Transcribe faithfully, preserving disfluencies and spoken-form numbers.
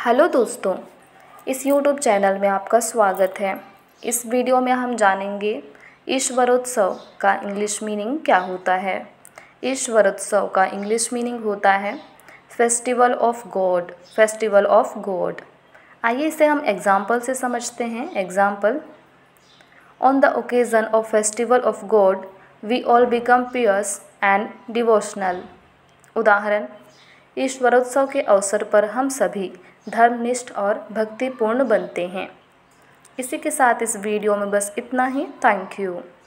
Hello दोस्तों, इस YouTube channel में आपका स्वागत है। इस वीडियो में हम जानेंगे ईश्वरोत्सव का इंग्लिश मीनिंग क्या होता है। ईश्वरोत्सव का इंग्लिश मीनिंग होता है festival of God. Festival of God. आइए इसे हम एग्जाम्पल से समझते हैं। Example: on the occasion of festival of God we all become pious and devotional. उदाहरण: ईश्वरोत्सव के अवसर पर हम सभी धर्मनिष्ठ और भक्तिपूर्ण बनते हैं। इसी के साथ इस वीडियो में बस इतना ही। Thank you.